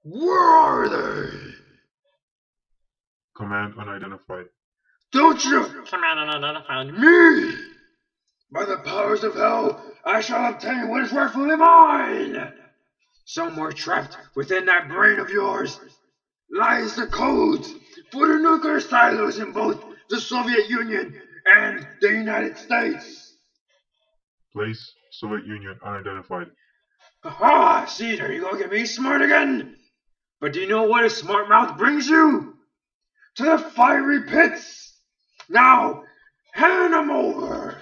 Where are they? Command unidentified. Don't you command unidentified me! By the powers of hell, I shall obtain what is rightfully mine! Somewhere trapped within that brain of yours lies the codes for the nuclear silos in both the Soviet Union and the United States. Place Soviet Union unidentified. Aha! See, there you go, get me smart again! But do you know what a smart mouth brings you? To the fiery pits! Now, hand them over!